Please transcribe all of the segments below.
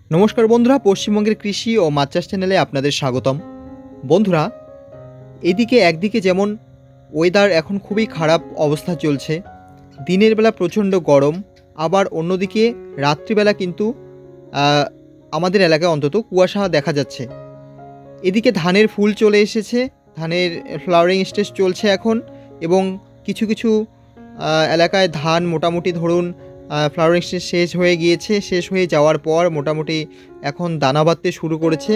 নমস্কার বন্ধুরা, পশ্চিমবঙ্গের কৃষি ও মাছ চাষ চ্যানেলে আপনাদের স্বাগতম। বন্ধুরা, একদিকে যেমন ওয়েদার এখন খুবই খারাপ অবস্থা চলছে, দিনের বেলা প্রচণ্ড গরম, আবার অন্যদিকে রাত্রিবেলা কিন্তু আমাদের এলাকায় অন্তত কুয়াশা দেখা যাচ্ছে। এদিকে ধানের ফুল চলে এসেছে, ধানের ফ্লাওয়ারিং স্টেজ চলছে এখন, এবং কিছু কিছু এলাকায় ধান মোটামুটি ধরুন ফ্লাওয়ারিং স্টেজ শেষ হয়ে গিয়েছে। শেষ হয়ে যাওয়ার পর মোটামুটি এখন দানা বাঁধতে শুরু করেছে।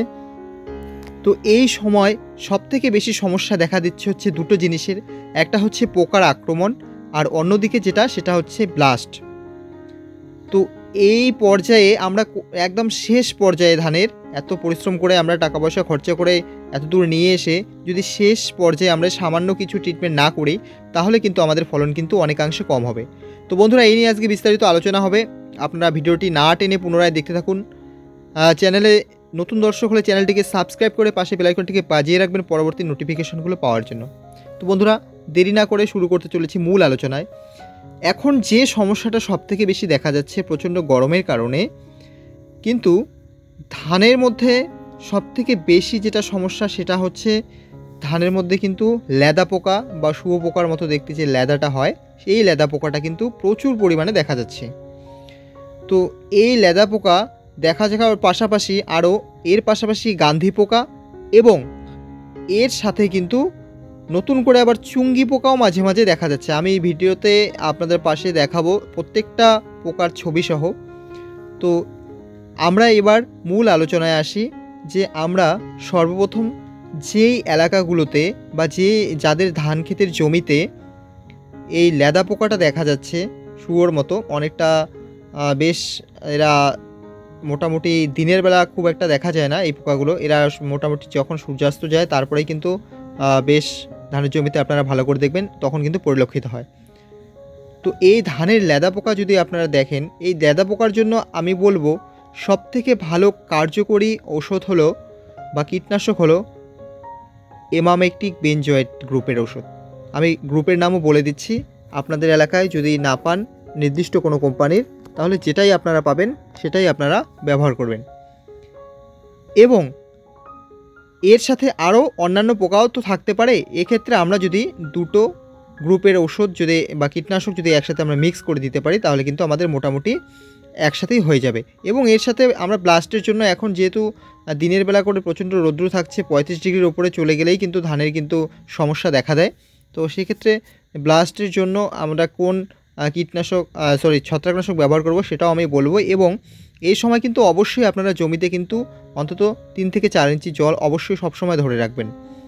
তো এই সময় সবথেকে বেশি সমস্যা দেখা দিচ্ছে হচ্ছে দুটো জিনিসের, একটা হচ্ছে পোকার আক্রমণ, আর অন্যদিকে সেটা হচ্ছে ব্লাস্ট। তো এই পর্যায়ে আমরা একদম শেষ পর্যায়ে ধানের এত পরিশ্রম করে আমরা টাকা পয়সা খরচা করে এত দূর নিয়ে এসে যদি শেষ পর্যায়ে আমরা সামান্য কিছু ট্রিটমেন্ট না করি, তাহলে কিন্তু আমাদের ফলন কিন্তু অনেকাংশে কম হবে। তো বন্ধুরা, এই নিয়ে আজকে বিস্তারিত আলোচনা হবে। আপনারা ভিডিওটি না টেনে পুনরায় দেখতে থাকুন। চ্যানেলে নতুন দর্শক হলে চ্যানেলটিকে সাবস্ক্রাইব করে পাশে বেল আইকনটিকে বাজিয়ে রাখবেন পরবর্তী নোটিফিকেশনগুলো পাওয়ার জন্য। তো বন্ধুরা, দেরি না করে শুরু করতে চলেছি মূল আলোচনায়। এখন যে সমস্যাটা সবথেকে বেশি দেখা যাচ্ছে প্রচণ্ড গরমের কারণে, কিন্তু ধানের মধ্যে সবথেকে বেশি যেটা সমস্যা সেটা হচ্ছে ধানের মধ্যে কিন্তু লেদা পোকা বা শুয়োপোকার মতো দেখতে যে লেদাটা হয়, সেই লেদা পোকাটা কিন্তু প্রচুর পরিমাণে দেখা যাচ্ছে। তো এই লেদা পোকা দেখা যাওয়ার পাশাপাশি এর পাশাপাশি গান্ধী পোকা, এবং এর সাথে কিন্তু নতুন করে আবার চুঙ্গি পোকাও মাঝে মাঝে দেখা যাচ্ছে। আমি এই ভিডিওতে আপনাদের পাশে দেখাবো প্রত্যেকটা পোকার ছবি সহ। তো আমরা এবার মূল আলোচনায় আসি যে আমরা সর্বপ্রথম যেই এলাকাগুলোতে বা যাদের ধান ক্ষেতের জমিতে এই লেদা পোকাটা দেখা যাচ্ছে শুয়োর মতো অনেকটা, বেশ এরা মোটামুটি দিনের বেলা খুব একটা দেখা যায় না এই পোকাগুলো, এরা মোটামুটি যখন সূর্যাস্ত যায় তারপরেই কিন্তু বেশ ধানের জমিতে আপনারা ভালো করে দেখবেন তখন কিন্তু পরিলক্ষিত হয়। তো এই ধানের লেদা পোকা যদি আপনারা দেখেন, এই লেদা পোকার জন্য আমি বলবো সবথেকে ভালো কার্যকরী ওষুধ হলো বা কীটনাশক হলো এমামেকটিক বেনজয়েড গ্রুপের ওষুধ। আমি গ্রুপের নামও বলে দিচ্ছি, আপনাদের এলাকায় যদি না পান নির্দিষ্ট কোনো কোম্পানির, তাহলে যেটাই আপনারা পাবেন সেটাই আপনারা ব্যবহার করবেন। এবং এর সাথে আরও অন্যান্য পোকাও তো থাকতে পারে, এক্ষেত্রে আমরা যদি দুটো গ্রুপের ওষুধ যদি বা কীটনাশক যদি একসাথে আমরা মিক্স করে দিতে পারি, তাহলে কিন্তু আমাদের মোটামুটি একসাথেই হয়ে যাবে। এবং এর সাথে আমরা ব্লাস্টের জন্য এখন যেহেতু দিনের বেলা করে প্রচণ্ড রৌদ্র থাকছে, 35 ডিগ্রির ওপরে চলে গেলেই কিন্তু ধানের কিন্তু সমস্যা দেখা দেয়। তো সেক্ষেত্রে ব্লাস্টের জন্য আমরা কোন ছত্রাকনাশক ব্যবহার করব সেটাও আমি বলবো। এবং এই সময় কিন্তু অবশ্যই আপনারা জমিতে কিন্তু অন্তত 3 থেকে 4 ইঞ্চি জল অবশ্যই সবসময় ধরে রাখবেন।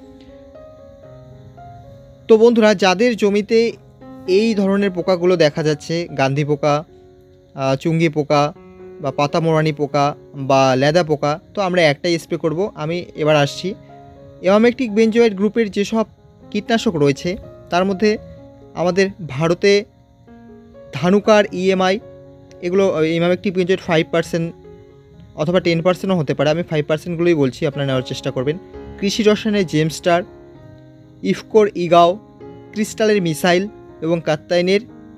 তো বন্ধুরা, যাদের জমিতে এই ধরনের পোকাগুলো দেখা যাচ্ছে, গান্ধী পোকা, চুঙ্গি পোকা বা পাতা মোড়ানি পোকা বা লেদা পোকা, তো আমরা একটাই স্প্রে করব। আমি এবার আসছি এমামেকটিক বেনজয়েড গ্রুপের যেসব কীটনাশক রয়েছে তার মধ্যে আমাদের ভারতে ধানুকার ইএমআই, এগুলো এমামেকটিক বেনজয়েড 5% অথবা 10%ও হতে পারে, আমি 5%গুলোই বলছি, আপনারা নেওয়ার চেষ্টা করবেন। কৃষি রসায়নের জেমস্টার, ইফকোর ইগাও, ক্রিস্টালের মিসাইল এবং কাত্তাইনের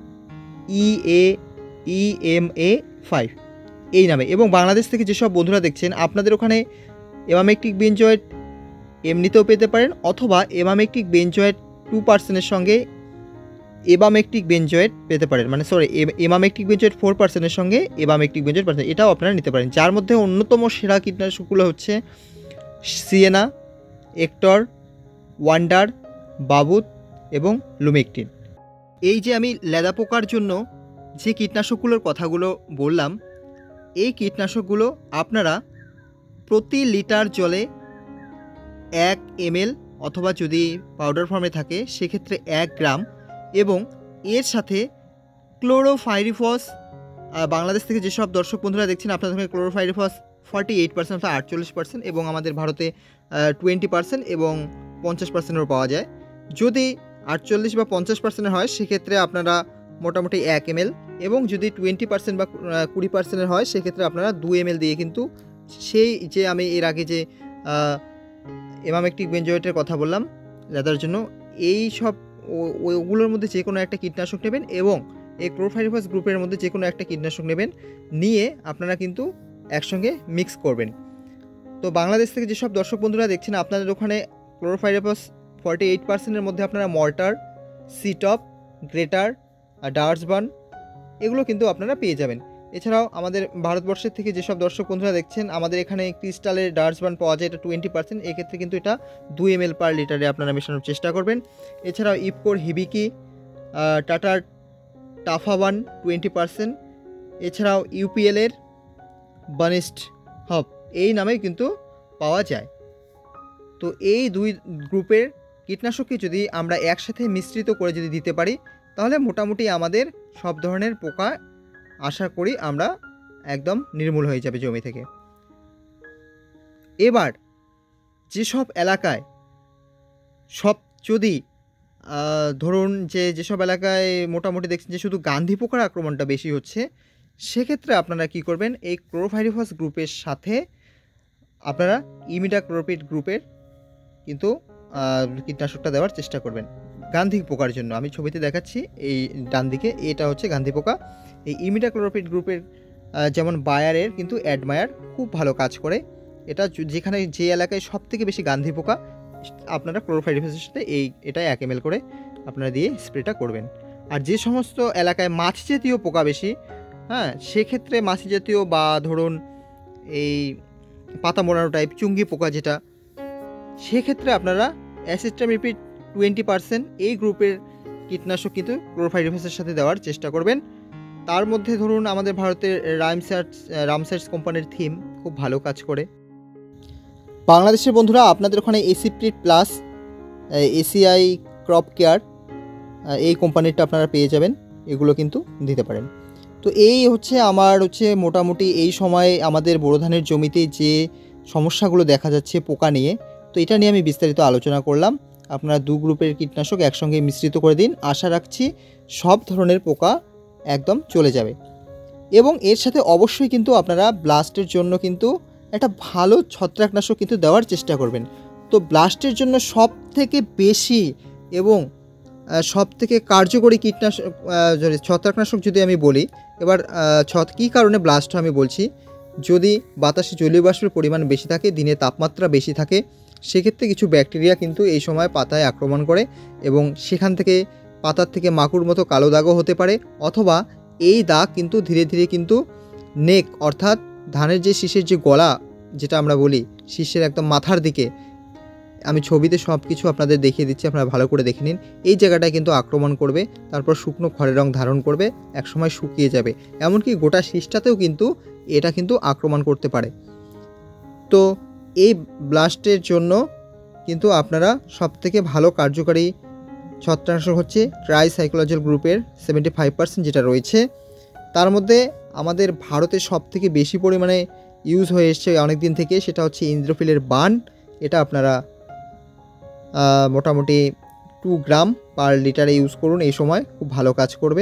EMA5 এই নামে। এবং বাংলাদেশ থেকে যেসব বন্ধুরা দেখছেন, আপনাদের ওখানে এমামেকটিক বেনজয়েড এমনিতেও পেতে পারেন, অথবা এমামেকটিক বেনজয়েড 2%-এর সঙ্গে এবামেকটিক বেনজয়েড পেতে পারেন, এমামেকটিক বেনজয়েড 4%-এর সঙ্গে এবামেকটিক বেনজয়েড 5%, এটাও আপনারা নিতে পারেন। যার মধ্যে অন্যতম সেরা কীটনাশকগুলো হচ্ছে সিয়েনা, এক্টর, ওয়ান্ডার, বাবুত এবং লুমেকটিন। এই যে আমি লেদা পোকার জন্য যে কীটনাশকগুলোর কথাগুলো বললাম, এই কীটনাশকগুলো আপনারা প্রতি লিটার জলে 1 ml অথবা যদি পাউডার ফর্মে থাকে সেক্ষেত্রে 1 গ্রাম, এবং এর সাথে ক্লোরোফাইরিফস, বাংলাদেশ থেকে যেসব দর্শক বন্ধুরা দেখছেন আপনাদের সঙ্গে ক্লোরোফাইরিফস 48% অথবা 48%, এবং আমাদের ভারতে 20% এবং 50%-এরও পাওয়া যায়। যদি 48 বা 50%-এর হয় সেক্ষেত্রে আপনারা মোটামুটি 1 ml, এবং যদি 20% বা 20%-এর হয় সেক্ষেত্রে আপনারা 2 ml দিয়ে কিন্তু সেই যে আমি এর আগে যে এমামেকটিক বেনজয়েডের কথা বললাম লেদার জন্য, এই সব ওগুলোর মধ্যে যে কোনো একটা কীটনাশক নেবেন, এবং এই ক্লোরোফাইরিফাস গ্রুপের মধ্যে যে কোনো একটা কীটনাশক নেবেন, নিয়ে আপনারা কিন্তু একসঙ্গে মিক্স করবেন। তো বাংলাদেশ থেকে যেসব দর্শক বন্ধুরা দেখছেন, আপনাদের ওখানে ক্লোরোপাইরিফাস 48%-এর মধ্যে আপনারা মর্টার, সিটপ, গ্রেটার, ডার্সবান এগুলো কিন্তু আপনারা পেয়ে যাবেন। এছাড়াও আমাদের ভারতবর্ষের থেকে যেসব দর্শক বন্ধুরা দেখছেন, আমাদের এখানে ক্রিস্টালের ডার্সবান পাওয়া যায়, এটা 20%। এক্ষেত্রে কিন্তু এটা 2 ml পার লিটারে আপনারা মেশানোর চেষ্টা করবেন। এছাড়াও ইফকোর হিবিকি, টাটার টাফাওয়ান 20%, এছাড়াও ইউপিএলের বানিস্ট হপ এই নামে কিন্তু পাওয়া যায়। তো এই দুই গ্রুপের কীটনাশককে যদি আমরা একসাথে মিশ্রিত করে যদি দিতে পারি, তাহলে মোটামুটি আমাদের সব ধরনের পোকা আশা করি আমরা একদম নির্মূল হয়ে যাবে জমি থেকে। এবার যেসব এলাকায় যদি ধরুন যেসব এলাকায় মোটামুটি দেখছেন যে শুধু গান্ধী পোকার আক্রমণটা বেশি হচ্ছে, সেক্ষেত্রে আপনারা কি করবেন, এই ক্লোরোপাইরিফাস গ্রুপের সাথে আপনারা ইমিডাক্লোপিড গ্রুপের কিন্তু কীটনাশকটা দেওয়ার চেষ্টা করবেন গান্ধী পোকার জন্য। আমি ছবিতে দেখাচ্ছি, এই ডান দিকে এটা হচ্ছে গান্ধী পোকা। এই ইমিডাক্লোপিড গ্রুপের যেমন বায়ারের কিন্তু অ্যাডমায়ার খুব ভালো কাজ করে। এটা যেখানে যে এলাকায় সব থেকে বেশি গান্ধী পোকা, আপনারা ক্লোরোপাইরিফাসের সাথে এটা 1 ml করে আপনারা দিয়ে স্প্রেটা করবেন। আর যে সমস্ত এলাকায় মাছি জাতীয় পোকা বেশি, হ্যাঁ, সেক্ষেত্রে মাছি জাতীয় বা ধরুন এই পাতা মোড়ানো টাইপ চুঙ্গি পোকা যেটা, সেক্ষেত্রে আপনারা অ্যাসিস্টামিপিড 20% এই গ্রুপের কীটনাশক কিন্তু ক্লোরোপাইরিফাসের সাথে দেওয়ার চেষ্টা করবেন। তার মধ্যে ধরুন আমাদের ভারতের রামসার্চ কোম্পানির থিম খুব ভালো কাজ করে। বাংলাদেশের বন্ধুরা আপনাদের ওখানে Aciprid plus, ACI crop care এই কোম্পানিটা আপনারা পেয়ে যাবেন, এগুলো কিন্তু দিতে পারেন। তো এই আমার মোটামুটি এই সময় আমাদের বোরো ধানের জমিতে যে সমস্যাগুলো দেখা যাচ্ছে পোকা নিয়ে, তো এটা নিয়ে আমি বিস্তারিত আলোচনা করলাম। আপনারা 2 গ্রুপের কীটনাশক একসঙ্গে মিশ্রিত করে দিন, আশা রাখছি সব ধরনের পোকা একদম চলে যাবে। এবং এর সাথে অবশ্যই কিন্তু আপনারা ব্লাস্টের জন্য কিন্তু একটা ভালো ছত্রাকনাশক কিন্তু দেওয়ার চেষ্টা করবেন। তো ব্লাস্টের জন্য সব থেকে বেশি এবং সব থেকে কার্যকরী কীটনাশক ছত্রাকনাশক যদি আমি বলি, এবার কী কারণে ব্লাস্ট আমি বলছি, যদি বাতাসে জলীয় বাষ্পের পরিমাণ বেশি থাকে, দিনে তাপমাত্রা বেশি থাকে, সেক্ষেত্রে কিছু ব্যাকটেরিয়া কিন্তু এই সময় পাতায় আক্রমণ করে এবং সেখান থেকে পাতার থেকে মাকুর মতো কালো দাগও হতে পারে, অথবা এই দাগ কিন্তু ধীরে ধীরে কিন্তু নেক অর্থাৎ ধানের যে শীষের যে গলা যেটা আমরা বলি, শীষের একদম মাথার দিকে, আমি ছবিতে সব কিছু আপনাদের দেখিয়ে দিচ্ছি, আপনারা ভালো করে দেখে নিন। এই জায়গাটায় কিন্তু আক্রমণ করবে, তারপর শুকনো খড়ের রং ধারণ করবে, একসময় শুকিয়ে যাবে, এমনকি গোটা শীষটাতেও কিন্তু এটা কিন্তু আক্রমণ করতে পারে। তো এই ব্লাস্টের জন্য কিন্তু আপনারা সবথেকে ভালো কার্যকারী ছত্রাকনাশক হচ্ছে ট্রাইসাইক্লোজেল গ্রুপের 75% যেটা রয়েছে। তার মধ্যে আমাদের ভারতে সবথেকে বেশি পরিমাণে ইউজ হয়ে এসছে অনেক দিন থেকে, সেটা হচ্ছে ইন্দ্রোফিলের বান। এটা আপনারা মোটামুটি 2 গ্রাম পার লিটারে ইউজ করুন, এই সময় খুব ভালো কাজ করবে।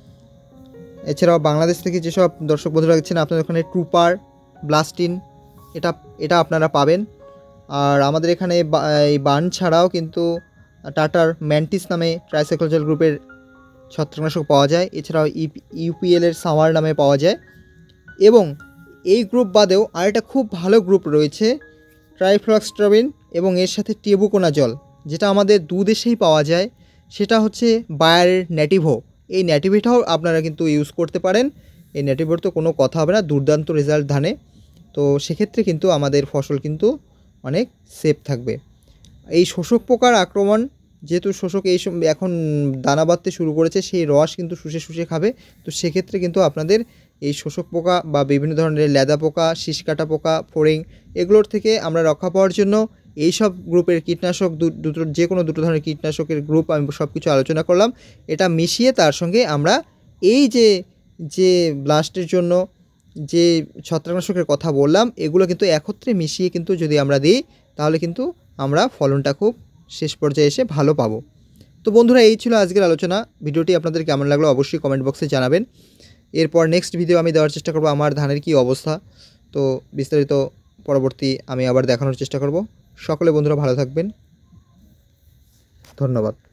এছাড়াও বাংলাদেশ থেকে যেসব দর্শক বন্ধুরা দেখছেন, আপনাদের ওখানে ট্রুপার, ব্লাস্টিন এটা আপনারা পাবেন। আর আমাদের এখানে এই বান ছাড়াও কিন্তু টাটার ম্যান্টিস নামে ট্রাইসাইক্লোজেল গ্রুপের ছত্রাকনাশক পাওয়া যায়। এছাড়াও ইউপিএলের সামার নামে পাওয়া যায়। এবং এই গ্রুপ বাদেও আরেকটা খুব ভালো গ্রুপ রয়েছে, ট্রাইফ্লক্সট্রাবিন এবং এর সাথে টেবুকোনাজল, যেটা আমাদের 2 দেশেই পাওয়া যায়। সেটা হচ্ছে বায়ারের নেটিভো। এই নেটিভোটাও আপনারা কিন্তু ইউজ করতে পারেন। এই নেটিভোর তো কোনো কথা হবে না, দুর্দান্ত রেজাল্ট ধানে। তো সেক্ষেত্রে কিন্তু আমাদের ফসল কিন্তু অনেক সেফ থাকবে। এই শোষক পোকার আক্রমণ, যেহেতু শোষক এখন দানা বাঁধতে শুরু করেছে, সেই রস কিন্তু শুষে শুষে খাবে। তো সেক্ষেত্রে কিন্তু আপনাদের এই শোষক পোকা বা বিভিন্ন ধরনের লেদা পোকা, শীষকাটা পোকা, ফড়িং এগুলোর থেকে আমরা রক্ষা পাওয়ার জন্য এই সব গ্রুপের কীটনাশক, যে কোনো 2 ধরনের কীটনাশকের গ্রুপ আমি সব কিছু আলোচনা করলাম। এটা মিশিয়ে তার সঙ্গে আমরা এই যে ব্লাস্টের জন্য যে ছত্রাকনাশকের কথা বললাম, এগুলো কিন্তু একত্রে মিশিয়ে কিন্তু যদি আমরা দিই, তাহলে কিন্তু আমরা ফলনটা খুব শেষ পর্যায়ে এসে ভালো পাবো। তো বন্ধুরা, এই ছিল আজকের আলোচনা। ভিডিওটি আপনাদের কেমন লাগলো অবশ্যই কমেন্ট বক্সে জানাবেন। এরপর নেক্সট ভিডিও আমি দেওয়ার চেষ্টা করব আমার ধানের কি অবস্থা, তো বিস্তারিত পরবর্তী আমি আবার দেখানোর চেষ্টা করব। সকলে বন্ধুরা ভালো থাকবেন, ধন্যবাদ।